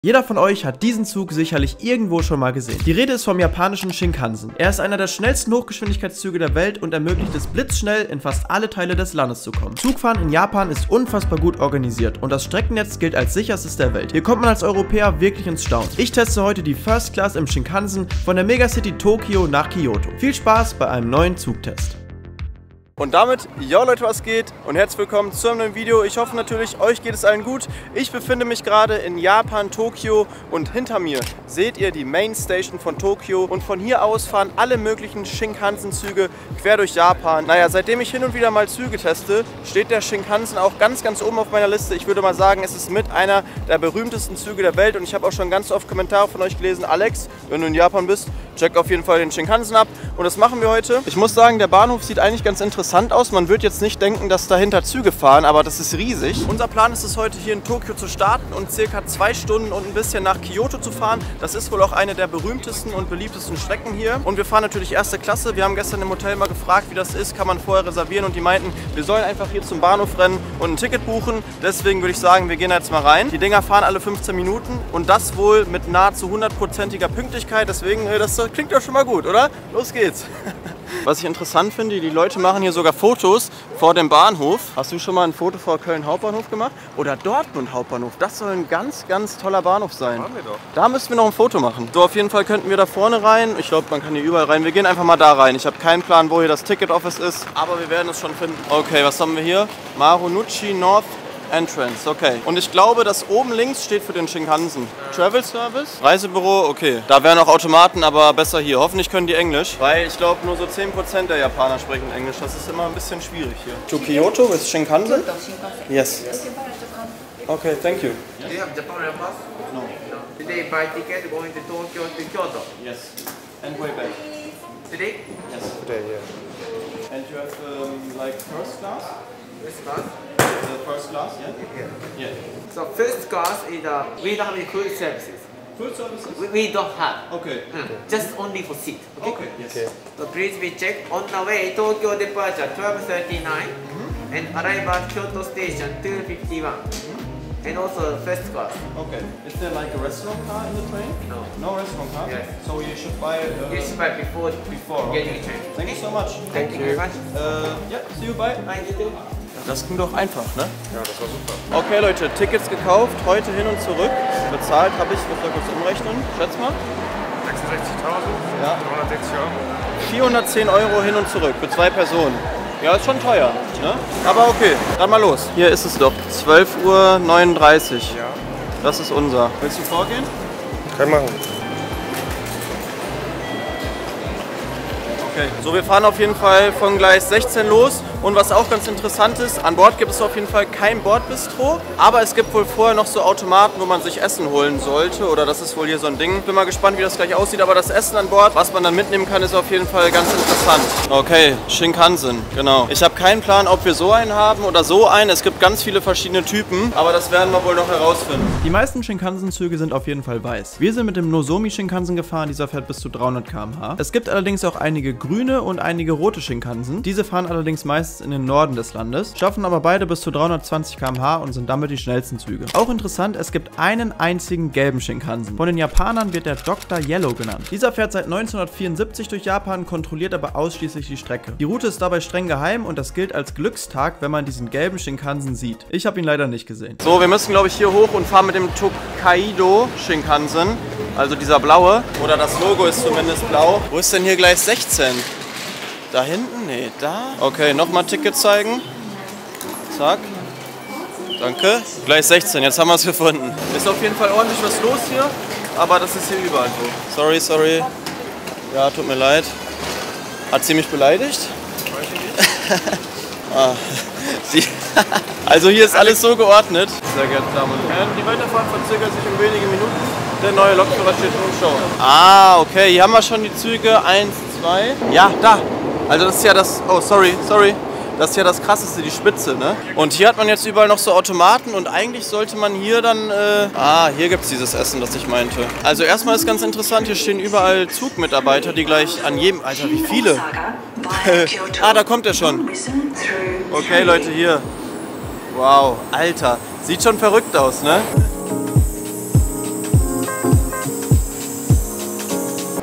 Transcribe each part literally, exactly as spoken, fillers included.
Jeder von euch hat diesen Zug sicherlich irgendwo schon mal gesehen. Die Rede ist vom japanischen Shinkansen. Er ist einer der schnellsten Hochgeschwindigkeitszüge der Welt und ermöglicht es blitzschnell, in fast alle Teile des Landes zu kommen. Zugfahren in Japan ist unfassbar gut organisiert und das Streckennetz gilt als sicherstes der Welt. Hier kommt man als Europäer wirklich ins Staunen. Ich teste heute die First Class im Shinkansen von der Megacity Tokio nach Kyoto. Viel Spaß bei einem neuen Zugtest. Und damit, yo Leute, was geht? Und herzlich willkommen zu einem neuen Video. Ich hoffe natürlich, euch geht es allen gut. Ich befinde mich gerade in Japan, Tokio, und hinter mir seht ihr die Main Station von Tokio. Und von hier aus fahren alle möglichen Shinkansen-Züge quer durch Japan. Naja, seitdem ich hin und wieder mal Züge teste, steht der Shinkansen auch ganz, ganz oben auf meiner Liste. Ich würde mal sagen, es ist mit einer der berühmtesten Züge der Welt. Und ich habe auch schon ganz oft Kommentare von euch gelesen. Alex, wenn du in Japan bist, check auf jeden Fall den Shinkansen ab. Und das machen wir heute. Ich muss sagen, der Bahnhof sieht eigentlich ganz interessant aus. Man wird jetzt nicht denken, dass dahinter Züge fahren, aber das ist riesig. Unser Plan ist es heute hier in Tokio zu starten und circa zwei Stunden und ein bisschen nach Kyoto zu fahren. Das ist wohl auch eine der berühmtesten und beliebtesten Strecken hier. Und wir fahren natürlich erste Klasse. Wir haben gestern im Hotel mal gefragt, wie das ist, kann man vorher reservieren, und die meinten, wir sollen einfach hier zum Bahnhof rennen und ein Ticket buchen. Deswegen würde ich sagen, wir gehen jetzt mal rein. Die Dinger fahren alle fünfzehn Minuten und das wohl mit nahezu hundertprozentiger Pünktlichkeit. Deswegen, das klingt doch schon mal gut, oder? Los geht's! Was ich interessant finde, die Leute machen hier sogar Fotos vor dem Bahnhof. Hast du schon mal ein Foto vor Köln Hauptbahnhof gemacht? Oder Dortmund Hauptbahnhof? Das soll ein ganz, ganz toller Bahnhof sein. Machen wir doch. Da müssen wir noch ein Foto machen. So, auf jeden Fall könnten wir da vorne rein. Ich glaube, man kann hier überall rein. Wir gehen einfach mal da rein. Ich habe keinen Plan, wo hier das Ticket Office ist, aber wir werden es schon finden. Okay, was haben wir hier? Marunouchi North Entrance, okay. Und ich glaube, das oben links steht für den Shinkansen. Travel Service? Reisebüro, okay. Da wären auch Automaten, aber besser hier. Hoffentlich können die Englisch, weil ich glaube, nur so zehn Prozent der Japaner sprechen Englisch. Das ist immer ein bisschen schwierig hier. To Kyoto with Shinkansen? Yes. Okay, thank you. Do you have Japan Rail Pass? No. Today buy ticket going to Tokyo to Kyoto. Yes. And way back. Today? Yes. Today, yeah. And you have um, like first class? First class? The first class, yeah? Yeah. Yeah. So first class is uh, we don't have any food services. Food services? We, we don't have. Okay. Mm. Just only for seat. Okay. Okay. Yes. Okay. So please be checked on the way Tokyo departure twelve thirty-nine mm-hmm. and arrive at Kyoto station two fifty-one. Mm-hmm. And also first class. Okay. Is there like a restaurant car in the train? No. No restaurant car? Yes. So you should buy it uh, You should buy before before. getting Okay. a train. Thank you so much. Thank you very much. Uh, yeah, see you, bye. Bye, you too. Das ging doch einfach, ne? Ja, das war super. Okay Leute, Tickets gekauft, heute hin und zurück. Bezahlt habe ich, ich muss da kurz umrechnen, schätz mal. sechsundsechzigtausend, Ja. dreihundertsechzig Euro. vierhundertzehn Euro hin und zurück für zwei Personen. Ja, ist schon teuer, ne? Aber okay, dann mal los. Hier ist es doch, zwölf Uhr neununddreißig. Ja. Das ist unser. Willst du vorgehen? Kann machen. Okay, so wir fahren auf jeden Fall von Gleis sechzehn los, und was auch ganz interessant ist, an Bord gibt es auf jeden Fall kein Bordbistro, aber es gibt wohl vorher noch so Automaten, wo man sich Essen holen sollte, oder das ist wohl hier so ein Ding. Bin mal gespannt, wie das gleich aussieht, aber das Essen an Bord, was man dann mitnehmen kann, ist auf jeden Fall ganz interessant. Okay, Shinkansen, genau. Ich habe keinen Plan, ob wir so einen haben oder so einen. Es gibt ganz viele verschiedene Typen, aber das werden wir wohl noch herausfinden. Die meisten Shinkansen-Züge sind auf jeden Fall weiß. Wir sind mit dem Nozomi Shinkansen gefahren, dieser fährt bis zu dreihundert Kilometer pro Stunde. Es gibt allerdings auch einige grüne und einige rote Shinkansen. Diese fahren allerdings meistens in den Norden des Landes, schaffen aber beide bis zu dreihundertzwanzig Kilometer pro Stunde und sind damit die schnellsten Züge. Auch interessant, es gibt einen einzigen gelben Shinkansen. Von den Japanern wird der Doktor Yellow genannt. Dieser fährt seit neunzehnhundertvierundsiebzig durch Japan, kontrolliert aber ausschließlich die Strecke. Die Route ist dabei streng geheim und das gilt als Glückstag, wenn man diesen gelben Shinkansen sieht. Ich habe ihn leider nicht gesehen. So, wir müssen glaube ich hier hoch und fahren mit dem Tokaido Shinkansen, also dieser blaue, oder das Logo ist zumindest blau. Wo ist denn hier Gleis sechzehn? Da hinten? Nee, da. Okay, nochmal Ticket zeigen. Zack. Danke. Gleis sechzehn, jetzt haben wir es gefunden. Ist auf jeden Fall ordentlich was los hier, aber das ist hier überall so. Sorry, sorry. Ja, tut mir leid. Hat sie mich beleidigt? Weiß ich nicht. ah, sie also hier ist alles so geordnet. Sehr geehrte Damen und Herren, die Weiterfahrt verzögert sich um wenige Minuten. Der neue Lokführer steht nun Show. Ah, okay, hier haben wir schon die Züge. eins, zwei. Ja, da. Also das ist ja das, oh sorry, sorry, das ist ja das Krasseste, die Spitze, ne? Und hier hat man jetzt überall noch so Automaten und eigentlich sollte man hier dann, äh, ah, hier gibt es dieses Essen, das ich meinte. Also erstmal ist ganz interessant, hier stehen überall Zugmitarbeiter, die gleich an jedem, Alter, wie viele? ah, da kommt er schon. Okay, Leute, hier. Wow, Alter, sieht schon verrückt aus, ne?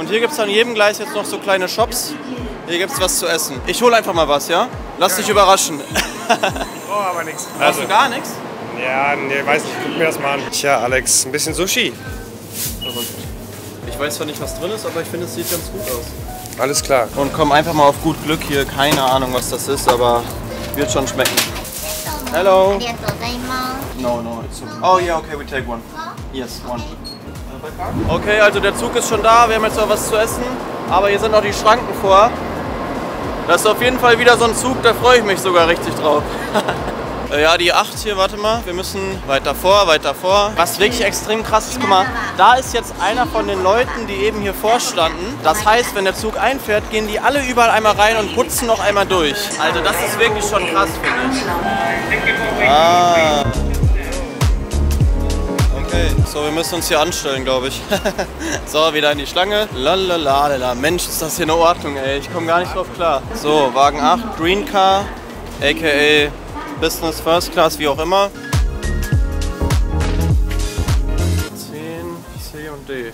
Und hier gibt es an jedem Gleis jetzt noch so kleine Shops. Hier gibt es was zu essen. Ich hole einfach mal was, ja? Lass dich überraschen. Oh, aber nichts. Hast Also, du gar nichts? ja, nee, weiß nicht. Guck mir das mal an. Tja, Alex, ein bisschen Sushi. Ich weiß zwar nicht, was drin ist, aber ich finde, es sieht ganz gut aus. Alles klar. Und komm einfach mal auf gut Glück hier. Keine Ahnung, was das ist, aber wird schon schmecken. Hello. No, no, it's okay. Oh yeah, okay, we take one. Yes, one. Okay, also der Zug ist schon da. Wir haben jetzt noch was zu essen, aber hier sind noch die Schranken vor. Das ist auf jeden Fall wieder so ein Zug, da freue ich mich sogar richtig drauf. Ja, die acht hier, warte mal, wir müssen weiter vor, weiter vor. Was wirklich extrem krass ist, guck mal, da ist jetzt einer von den Leuten, die eben hier vorstanden. Das heißt, wenn der Zug einfährt, gehen die alle überall einmal rein und putzen noch einmal durch. Also das ist wirklich schon krass, finde ich. Ah. Okay, so, wir müssen uns hier anstellen, glaube ich. So, wieder in die Schlange. Lalalala. Mensch, ist das hier eine Ordnung, ey. Ich komme gar nicht drauf klar. So, Wagen acht, Green Car, aka Business First Class, wie auch immer. zehn, C und D.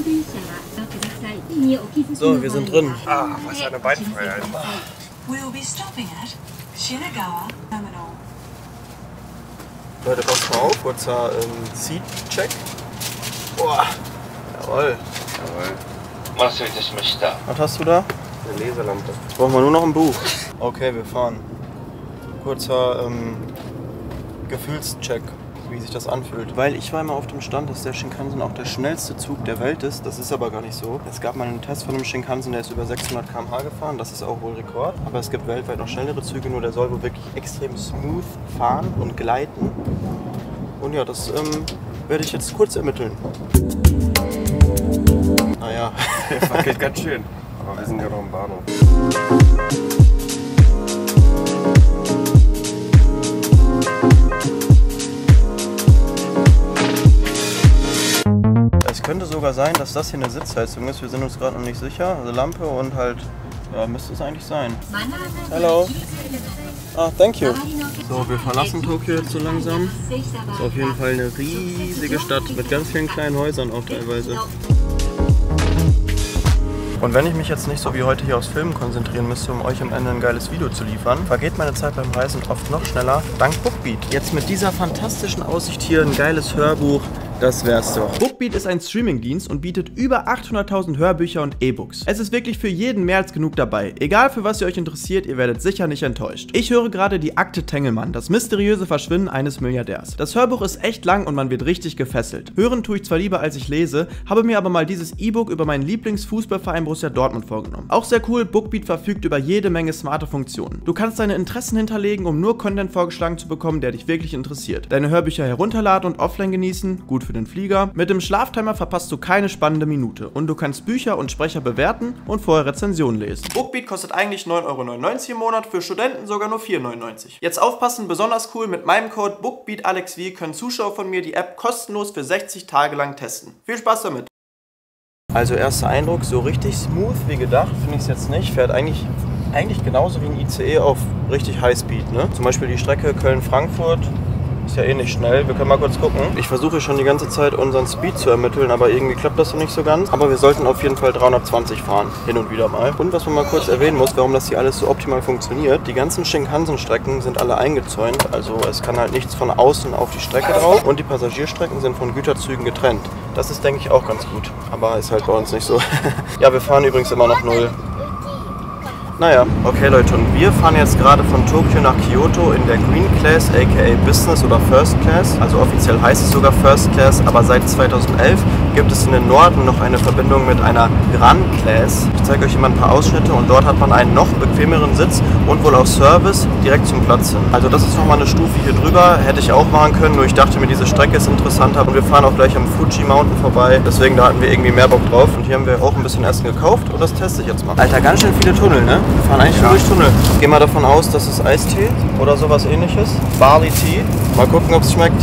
So, wir sind drin. Ah, was eine Beinfreiheit. We'll be stopping at Shinagawa Terminal. Leute, pass mal auf, kurzer ähm, Seat-Check. Boah, jawohl. Jawohl. Was hast du da? Eine Laserlampe. Jetzt brauchen wir nur noch ein Buch. Okay, wir fahren. Kurzer ähm, Gefühlscheck, wie sich das anfühlt. Weil ich war immer auf dem Stand, dass der Shinkansen auch der schnellste Zug der Welt ist. Das ist aber gar nicht so. Es gab mal einen Test von einem Shinkansen, der ist über sechshundert Kilometer pro Stunde gefahren. Das ist auch wohl Rekord. Aber es gibt weltweit noch schnellere Züge, nur der soll wohl wirklich extrem smooth fahren und gleiten. Und ja, das ähm, werde ich jetzt kurz ermitteln. Naja, Der wackelt ganz schön. Aber wir sind ja noch im Bahnhof. Es könnte sogar sein, dass das hier eine Sitzheizung ist. Wir sind uns gerade noch nicht sicher. Also Lampe und halt, ja, müsste es eigentlich sein. Hello. Ah, thank you. So, wir verlassen Tokio jetzt so langsam. Ist auf jeden Fall eine riesige Stadt mit ganz vielen kleinen Häusern auch teilweise. Und wenn ich mich jetzt nicht so wie heute hier aufs Filmen konzentrieren müsste, um euch am Ende ein geiles Video zu liefern, vergeht meine Zeit beim Reisen oft noch schneller dank Bookbeat. Jetzt mit dieser fantastischen Aussicht hier ein geiles Hörbuch, das wär's doch. Bookbeat ist ein Streamingdienst und bietet über achthunderttausend Hörbücher und E-Books. Es ist wirklich für jeden mehr als genug dabei. Egal für was ihr euch interessiert, ihr werdet sicher nicht enttäuscht. Ich höre gerade die Akte Tengelmann, das mysteriöse Verschwinden eines Milliardärs. Das Hörbuch ist echt lang und man wird richtig gefesselt. Hören tue ich zwar lieber als ich lese, habe mir aber mal dieses E-Book über meinen Lieblingsfußballverein Borussia Dortmund vorgenommen. Auch sehr cool, Bookbeat verfügt über jede Menge smarte Funktionen. Du kannst deine Interessen hinterlegen, um nur Content vorgeschlagen zu bekommen, der dich wirklich interessiert. Deine Hörbücher herunterladen und offline genießen, gut für den Flieger. Mit dem Schlaftimer verpasst du keine spannende Minute und du kannst Bücher und Sprecher bewerten und vorher Rezensionen lesen. Bookbeat kostet eigentlich neun Euro neunundneunzig im Monat, für Studenten sogar nur vier Euro neunundneunzig. Jetzt aufpassen, besonders cool, mit meinem Code BookbeatAlexV können Zuschauer von mir die App kostenlos für sechzig Tage lang testen. Viel Spaß damit! Also erster Eindruck, so richtig smooth wie gedacht finde ich es jetzt nicht. Fährt eigentlich, eigentlich genauso wie ein I C E auf richtig Highspeed, ne? Zum Beispiel die Strecke Köln-Frankfurt ist ja eh nicht schnell. Wir können mal kurz gucken. Ich versuche schon die ganze Zeit unseren Speed zu ermitteln, aber irgendwie klappt das noch nicht so ganz. Aber wir sollten auf jeden Fall dreihundertzwanzig fahren, hin und wieder mal. Und was man mal kurz erwähnen muss, warum das hier alles so optimal funktioniert. Die ganzen Shinkansen-Strecken sind alle eingezäunt, also es kann halt nichts von außen auf die Strecke drauf. Und die Passagierstrecken sind von Güterzügen getrennt. Das ist, denke ich, auch ganz gut. Aber ist halt bei uns nicht so. Ja, wir fahren übrigens immer noch null. Naja, okay Leute, und wir fahren jetzt gerade von Tokio nach Kyoto in der Green Class, aka Business oder First Class. Also offiziell heißt es sogar First Class, aber seit zweitausendelf gibt es in den Norden noch eine Verbindung mit einer Gran Class. Ich zeige euch immer ein paar Ausschnitte und dort hat man einen noch bequemeren Sitz und wohl auch Service direkt zum Platz hin. Also das ist nochmal eine Stufe hier drüber, hätte ich auch machen können, nur ich dachte mir, diese Strecke ist interessanter und wir fahren auch gleich am Fuji Mountain vorbei. Deswegen da hatten wir irgendwie mehr Bock drauf und hier haben wir auch ein bisschen Essen gekauft und das teste ich jetzt mal. Alter, ganz schön viele Tunnel, ne? Wir fahren eigentlich schon durch Tunnel. Ich gehe mal davon aus, dass es Eistee oder sowas ähnliches. Barley Tea. Mal gucken, ob es schmeckt.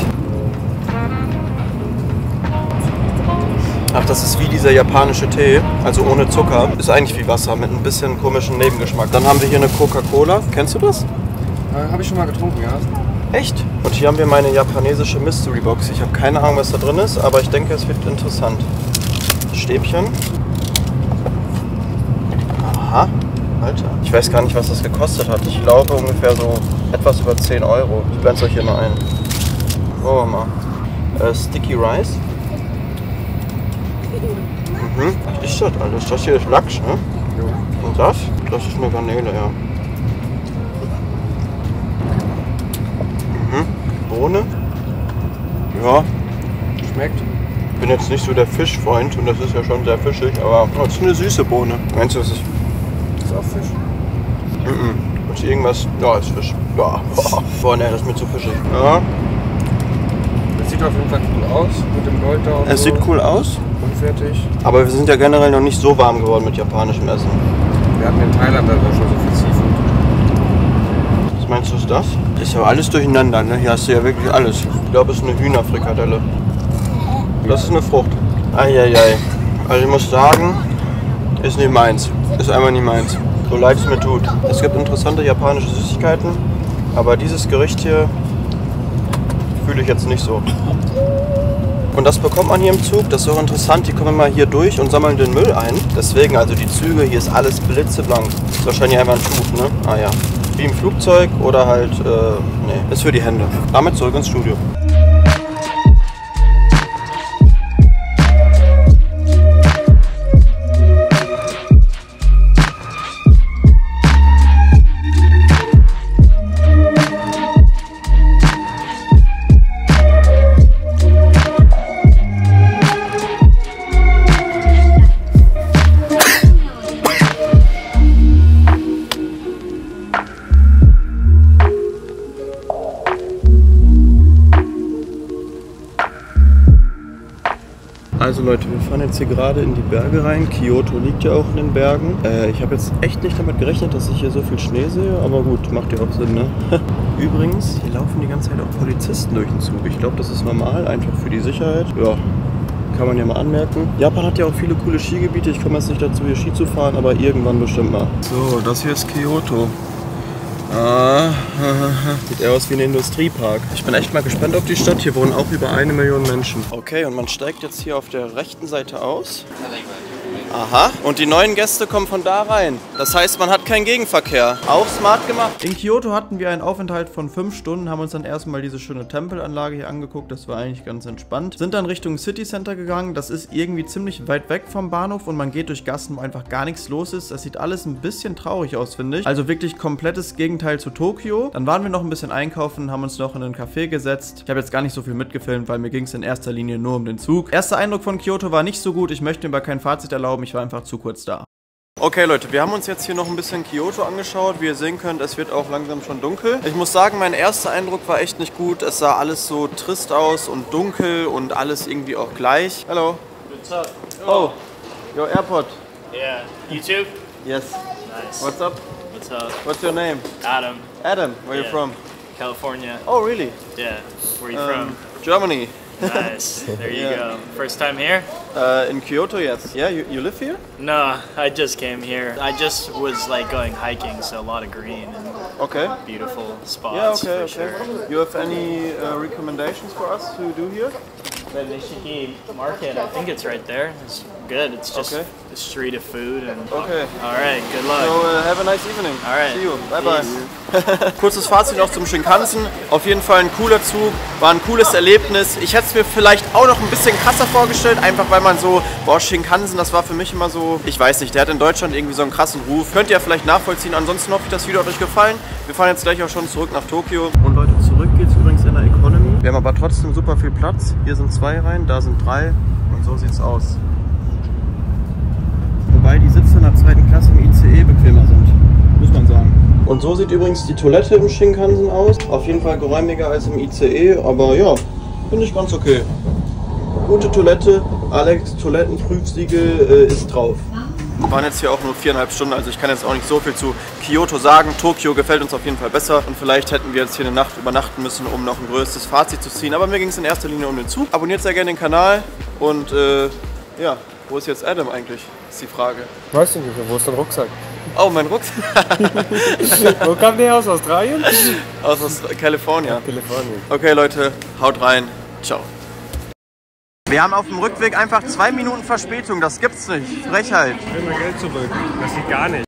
Ach, das ist wie dieser japanische Tee, also ohne Zucker. Ist eigentlich wie Wasser mit ein bisschen komischen Nebengeschmack. Dann haben wir hier eine Coca-Cola. Kennst du das? Äh, Habe ich schon mal getrunken, ja. Echt? Und hier haben wir meine japanesische Mystery Box. Ich habe keine Ahnung, was da drin ist, aber ich denke, es wird interessant. Stäbchen. Aha, Alter. Ich weiß gar nicht, was das gekostet hat. Ich glaube ungefähr so etwas über zehn Euro. Ich blende es euch hier mal ein. Oh, mal. Äh, Sticky Rice. Mhm. Was ist das alles? Das hier ist Lachs, ne? Ja. Und das? Das ist eine Garnele, ja. Mhm. Bohne. Ja. Schmeckt. Ich bin jetzt nicht so der Fischfreund und das ist ja schon sehr fischig, aber oh, das ist eine süße Bohne. Meinst du, das ist... Das ist auch Fisch. Mhm. Und irgendwas... Ja, ist Fisch. Ja. Boah, ne, das ist mir zu fischig. Ja. Das sieht auf jeden Fall cool aus mit dem Gold da und Es so. sieht cool aus. Unfertig. Aber wir sind ja generell noch nicht so warm geworden mit japanischem Essen. Wir hatten in Thailand also schon so viel Seafood. Was meinst du, ist das? Das ist ja alles durcheinander, ne? Hier hast du ja wirklich alles. Ich glaube, es ist eine Hühnerfrikadelle. Das ist eine Frucht. Eieiei. Also ich muss sagen, ist nicht meins. Ist einfach nicht meins. So leid es mir tut. Es gibt interessante japanische Süßigkeiten, aber dieses Gericht hier fühle ich jetzt nicht so. Und das bekommt man hier im Zug, das ist auch interessant, die kommen immer hier durch und sammeln den Müll ein. Deswegen, also die Züge, hier ist alles blitzeblank. Das ist wahrscheinlich einfach ein Tuch, ne? Ah ja. Wie im Flugzeug oder halt, äh, nee, ist für die Hände. Damit zurück ins Studio. Also Leute, wir fahren jetzt hier gerade in die Berge rein. Kyoto liegt ja auch in den Bergen. Äh, ich habe jetzt echt nicht damit gerechnet, dass ich hier so viel Schnee sehe, aber gut, macht ja auch Sinn, ne? Übrigens, hier laufen die ganze Zeit auch Polizisten durch den Zug. Ich glaube, das ist normal, einfach für die Sicherheit. Ja, kann man ja mal anmerken. Japan hat ja auch viele coole Skigebiete. Ich komme jetzt nicht dazu, hier Ski zu fahren, aber irgendwann bestimmt mal. So, das hier ist Kyoto. Ah, sieht eher aus wie ein Industriepark. Ich bin echt mal gespannt auf die Stadt. Hier wohnen auch über eine Million Menschen. Okay, und man steigt jetzt hier auf der rechten Seite aus. Aha, und die neuen Gäste kommen von da rein. Das heißt, man hat keinen Gegenverkehr. Auch smart gemacht. In Kyoto hatten wir einen Aufenthalt von fünf Stunden, haben uns dann erstmal diese schöne Tempelanlage hier angeguckt. Das war eigentlich ganz entspannt. Sind dann Richtung City Center gegangen. Das ist irgendwie ziemlich weit weg vom Bahnhof und man geht durch Gassen, wo einfach gar nichts los ist. Das sieht alles ein bisschen traurig aus, finde ich. Also wirklich komplettes Gegenteil zu Tokio. Dann waren wir noch ein bisschen einkaufen, haben uns noch in einen Café gesetzt. Ich habe jetzt gar nicht so viel mitgefilmt, weil mir ging es in erster Linie nur um den Zug. Erster Eindruck von Kyoto war nicht so gut. Ich möchte mir aber kein Fazit erlauben. Ich war einfach zu kurz da. Okay Leute, wir haben uns jetzt hier noch ein bisschen Kyoto angeschaut. Wie ihr sehen könnt, es wird auch langsam schon dunkel. Ich muss sagen, mein erster Eindruck war echt nicht gut. Es sah alles so trist aus und dunkel und alles irgendwie auch gleich. Hello. What's up? Oh, your airport. Yeah. YouTube? Yes. Nice. What's up? What's up? What's your name? Adam. Adam. Where Yeah. you from? California. Oh, really? Yeah. Where you Um, Germany. from? Nice. There you Yeah. go. First time here? Uh, in Kyoto, yes. Yeah, you, you live here? No, I just came here. I just was like going hiking, so a lot of green and Okay. beautiful spots Yeah, okay, for okay. sure. You have any uh, recommendations for us to do here? The Nishiki Market, I think it's right there. It's good. It's just Okay. a street of food and. Okay. All right. Good luck. So, uh, have a nice evening. Alright. See you. Bye bye. Kurzes Fazit noch zum Shinkansen. Auf jeden Fall ein cooler Zug, war ein cooles Erlebnis. Ich hätte es mir vielleicht auch noch ein bisschen krasser vorgestellt, einfach weil man so, boah, Shinkansen, das war für mich immer so, ich weiß nicht, der hat in Deutschland irgendwie so einen krassen Ruf. Könnt ihr ja vielleicht nachvollziehen. Ansonsten hoffe ich, das Video hat euch gefallen. Wir fahren jetzt gleich auch schon zurück nach Tokio. Und Leute, zurück geht's übrigens in der Economy. Wir haben aber trotzdem super viel Platz. Hier sind zwei Reihen, da sind drei und so sieht's aus. Wobei die Sitze in der zweiten Klasse im I C E bequemer sind, muss man sagen. Und so sieht übrigens die Toilette im Shinkansen aus. Auf jeden Fall geräumiger als im I C E, aber ja, finde ich ganz okay. Gute Toilette, Alex Toilettenprüfsiegel äh, ist drauf. Wir waren jetzt hier auch nur viereinhalb Stunden, also ich kann jetzt auch nicht so viel zu Kyoto sagen. Tokio gefällt uns auf jeden Fall besser und vielleicht hätten wir jetzt hier eine Nacht übernachten müssen, um noch ein größeres Fazit zu ziehen. Aber mir ging es in erster Linie um den Zug. Abonniert sehr gerne den Kanal und äh, ja, wo ist jetzt Adam eigentlich, ist die Frage. Weißt du nicht, wo ist dein Rucksack? Oh, mein Rucksack. Wo kam der aus? Australien? Aus Kalifornien. Kalifornien. Okay Leute, haut rein. Ciao. Wir haben auf dem Rückweg einfach zwei Minuten Verspätung, das gibt's nicht. Frechheit. Ich will mein Geld zurück. Das geht gar nicht.